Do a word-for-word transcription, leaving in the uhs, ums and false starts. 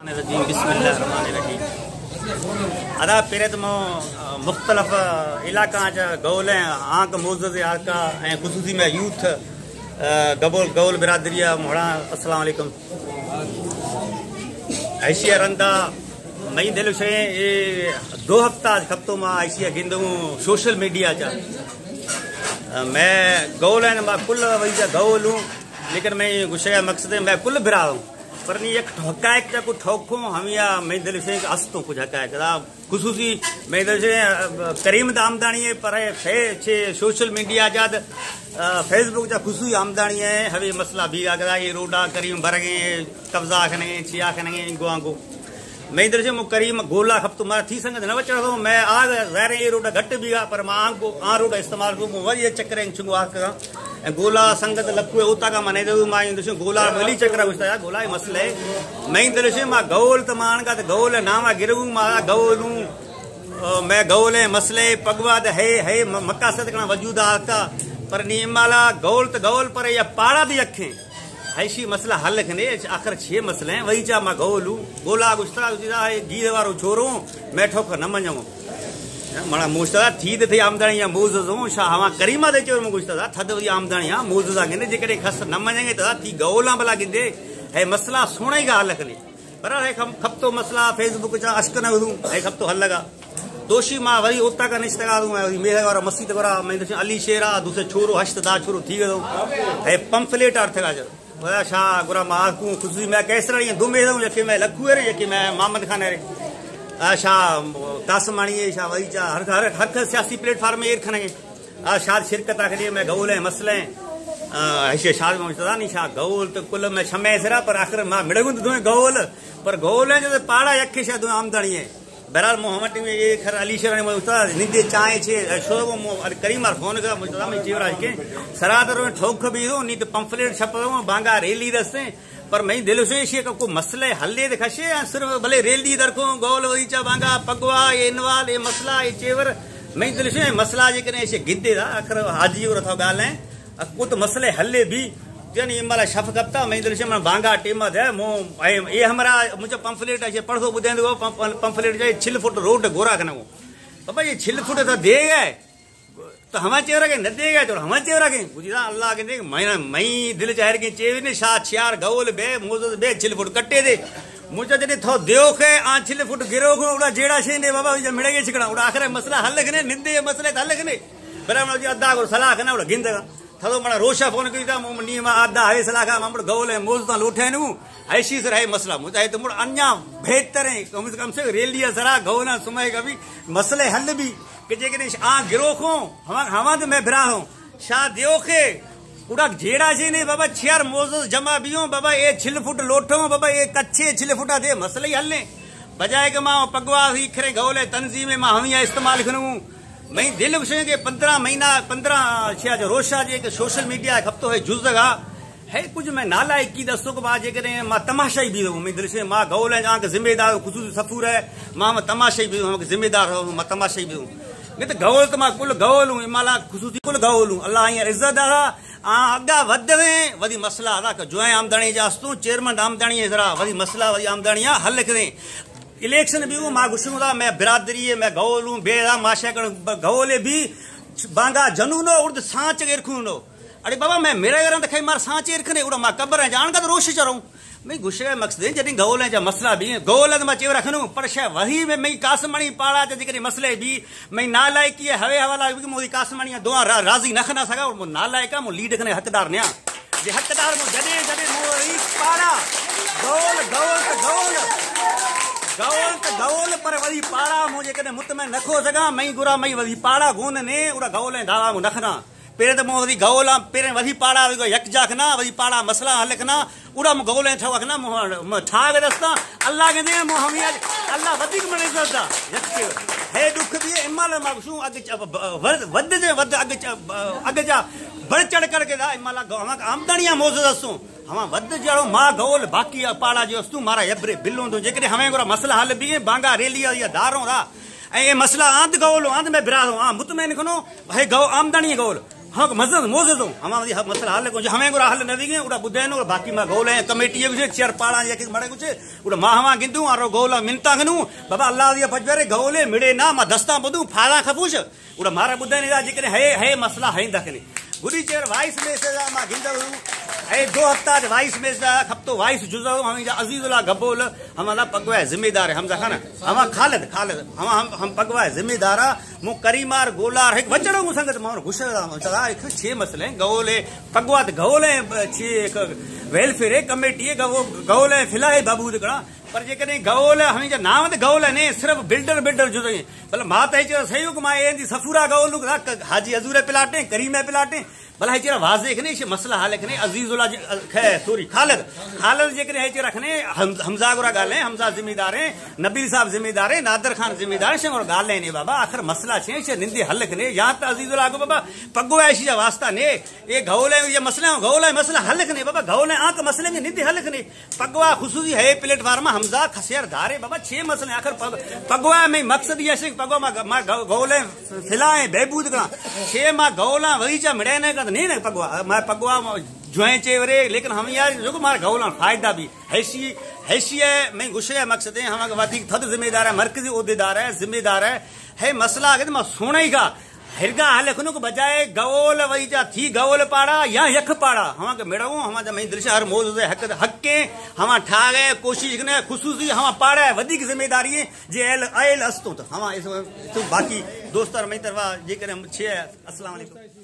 बिस्मिल्लाहिर्रहमानिर्रहीम। अदा पेरे तो मुख्तलिफ इलाका गौल आंक मोज़ आका खुसूसी में यूथ गबोल गौल बिरादरिया मोड़ा अस्सलाम वालेकुम। ऐशिया रंदा मई दिल शे दो हफ्ता हफ्तों में ऐशिया गिंदू सोशल मीडिया चा मैं गौल है मैं कुल वही जा गौल हूँ, लेकिन मैं गुस्सा मकसद मैं कुल बिरा हूँ पर नहीं एक हकायक का कुछ ठोको हम या मैं दिल से अस्तो कुछ हकायक खुसूसी मैं दिल से करीम द आमदनी है पर फे छे सोशल मीडिया जा फेसबुक जा खुसूसी आमदनी है हवे मसला भी आगरा ये रोडा करीम भरगे कब्जा खने छिया खने गुआ गो मैं इधर से मु करीम गोला खप तुम्हारा थी संगत न बचड़ दो मैं आग ज़ाहिर ये रोडा घट भी गा पर मां को आ रोडा इस्तेमाल को वही चक्कर चुंगो आग का गोला संगत लखुए उता का मने दो मां इंदुश गोला बली चक्र गुस्ता गोला मसले मैं इंदुश मां गौल तमान का गौल नामा गिरऊ मा गौलू मैं गौले मसले पगवाद है है मकासद का वजूदा का पर नीमाला गौल तो गौल पर या पाड़ा दी अखें ऐसी मसला हल खने आखिर छह मसले हैं वही चा मां गौलू गोला गुस्ता है गीर वारो छोरो मैं ठोकर न मञो मना मुश्ता थी थे आमदनी या मूज शा हवा करीमा दे चोर मुश्ता थद वही आमदनी या मूज दा गिने जेकरे खस न मञेंगे तो थी गौला भला गिंदे है मसला सुने का हल खने पर है खपतो मसला फेसबुक चा अश्क न वदू है खपतो हल लगा दोषी मां वही उता का निश्तगा दूं मैं मेरे वाला मस्जिद वाला मैं अली शेरा दूसरे छोरो हश्तदा छोरो थी गयो है पंफलेट अर्थ का जो वह शाह गुरा माकू खुशी मैं कैसरा ये दुमे दऊं जके मैं लखुए रे जके मैं मोहम्मद खान रे शाह कासमानी शाह वही चा हर हर हर सियासी प्लेटफार्म में एर खने आ शाद शिरकत आखिर मैं गौल है मसले ऐसे शाद में मुझता नहीं शाह गौल तो कुल में छमे सरा पर आखिर मां मिड़गुंद दो गौल पर गौल है जो पाड़ा यखे शाह दो आमदनी है बहरहाल मोहम्मद में ये खर अली शेर ने मुझता निंदे चाहे छे शोबो करीम मार फोन का मुझता में जीवराज के सरादर में ठोक भी दो नहीं तो पंफलेट छप दो बांगा रैली दस्ते पर मैं दिल से ये को मसले हल्ले दिखाशे सिर्फ भले रैली दरको गौल वही चा बांगा पगवा ये इनवाल ये मसला ये चेवर मैं दिल से मसला जे कने ऐसे गिद्दे दा आखिर हाजी और था गाल है कुछ मसले हल्ले भी जनी इमला शफ कप्ता मैं दिल से मैं बांगा टीम है मो ये हमारा मुझे पंफलेट है पढ़ो बुदें दो पंफलेट जाए छिल फुट रोड गोरा कने वो बाबा ये छिल फुट तो दे गए तो हम चेवरा के न दे गए तो हम चेवरा के बुझा अल्लाह के देख मैं मई दिल चाहर के चेव ने शाह छियार गौल बे मोज बे छिल फुट कट्टे दे मुझे जने थो देव के आ छिल फुट गिरो को उड़ा जेड़ा छे ने बाबा मिले के छिकड़ा उड़ा आखिर मसला हल कने निंदे मसले हल कने बराबर जी अद्दा को सलाह कने उड़ा गिंदगा थदो मना रोशा फोन कीता मु नीमा आदा है सलाह का ममड़ गौल है मोज ता लोठे नु ऐसी से है मसला मुझे तो मुड़ अन्या बेहतर है कम से कम से रेलिया सरा गौना समय का भी मसले हल भी कि जे के आ गिरो को हम हम तो मैं भरा हूं शाह देव के उड़ा जेड़ा जे ने बाबा छियार मोज जमा बियो बाबा ए छिल फुट लोठो बाबा ए कच्चे छिल फुटा दे मसले हल ने बजाय के मां पगवा ही खरे गौल है तंजीम में हम इस्तेमाल करूं मैं दिल विषय के पंद्रह महीना पंद्रह छिया जो रोशा जे के सोशल मीडिया खपतो है जुज जगह है कुछ मैं नाला की दसो के बाद जे मां तमाशा भी हूं मैं दिल से मां गौल है जहां जिम्मेदार खुसूसी सफूर है मां तमाशा भी हूं जिम्मेदार हूं मां तमाशा भी हूं नहीं तो गौल तो मां कुल गौल हूं माला खुसूसी कुल गौल हूं अल्लाह ये इज्जत आ आ अगा वदवे वदी मसला अदा जो आमदनी जास्तू चेयरमैन आमदनी जरा वदी मसला वदी आमदनी हल करें इलेक्शन भी हूँ मां गुस्सा मैं बिरादरी है मैं गौल हूँ बेरा माशा कर गौले भी बांगा जनूनो उर्द सांच एरखूनो अरे बाबा मैं मेरे घर दिखाई मार सांच एरखने उड़ा मां कबर है जान का तो रोश चरूं मैं गुस्से मकसद जॾहिं गौल जा मसला भी गौल मां चेव रखनू पर शे वही में मैं कासमणी पाड़ा जे मसले भी मैं नालायकी हवे हवाला मोदी कासमणी दुआ राजी न खना सका नालायक मु लीड खने हकदार न्या जे हकदार मु जॾहिं जॾहिं मोदी पाड़ा गौल गौल गौल गौल तो गौल पर वही पाड़ा मुझे कने मुतमैन नखो सगा मई गुरा मई वही पाड़ा गोन ने उड़ा गौल दावा मु नखना पेरे तो मो वही गौल पेरे वही पाड़ा यकजा खना वही पाड़ा मसला हल खना उड़ा मु गौल ठवा खना मु ठाग रस्ता अल्लाह के ने मु हम अल्लाह वधिक मने सदा यके है दुख भी इमाल मागसू अग वद जे वद अग अग जा बढ़ चढ़ करके दा इमाल आमदनिया मौजूद असू हम वद जड़ो मां गौल बाकी पाड़ा जो अस्तू मारा यबरे बिल्लो तो जेकरे हमें गोरा मसला हल भी बांगा रेली या दारो रा ए मसला आंद गौल आंद में बिरा हां मुतमैन खनो है गौ आमदनी गौल हाँ मजद मोजद हमारी मसला हल को हमें गुरा हल न विगे उड़ा बुधन और बाकी मा गोले कमेटी कुछ चेयर पाड़ा या कि मड़े कुछ उड़ा मा हवा गिंदू आरो गोला मिनता गनु बाबा अल्लाह दिया फजरे गोले मिड़े ना मा दस्ता बदू फाड़ा खपूछ उड़ा मारा बुधन रा जिकने है है मसला है दखने गुरी चेयर वाइस में से मा गिंदू है दो हफ्ता वाइस में से खपतो वाइस जुजो हम अजीजुल्लाह गबोल हमारा पगवा जिम्मेदार है हमजा खाना हम खालिद खालिद हम हम हम पगवा जिम्मेदार मु करीमार गोलार है बचड़ो मु संगत मार घुस चला एक छे मसले गवोले पगवा गवोले छे एक वेलफेयर कमेटी है गवो गवोले फिलाए बाबूद कड़ा पर जे कने गवोले हम जे नाम ते गवोले ने सिर्फ बिल्डर बिल्डर जुजो भला मात है जे सहयोग मा एंदी सफूरा गवोलु हाजी हजूर पिलाटे करीम पिलाटे भला है वाजे खने मसला हाल खने अजीजुल्लाह खे सॉरी खालिद खालिद जे कने है रखने हमजा गुरा गाले हमजा जिम्मेदार है नबील साहब जिम्मेदार है नादर खान जिम्मेदार है और गाले ने बाबा आखिर मसला छे छे निंदे हल खने यहां त अजीजुल्लाह को बाबा पगो ऐसी जा वास्ता ने ये गौले ये मसला गौले मसला हल खने बाबा गौले आंक मसले में निंदे हल खने पगवा खुसूसी है प्लेटफार्म हमजा खसेर धारे बाबा छे मसले आखिर पगवा में मकसद ये है पगवा मा गौले फिलाए बेबूद का छे मा गौला वही जा मिड़े ने नहीं ना पगवा मैं पगवा जोए चेवरे लेकिन हम यार जो मार गौला फायदा भी हैसी हैसी है मैं गुस्से मकसद है हम वादी थद जिम्मेदार है मरकजी ओहदेदार है जिम्मेदार है है मसला है मैं सोना ही का हिरगा हाल को बजाय गवोल वही जा थी गवोल पाड़ा या यख पाड़ा हम के मेड़ो हम मैं दिल हर मौज हक हक के हम ठा गए कोशिश ने खुसूसी हम पाड़ा है वधिक जिम्मेदारी है जे एल आयल अस्तो तो हम इस तो बाकी दोस्त मैं तरफा जे करे छे अस्सलाम वालेकुम।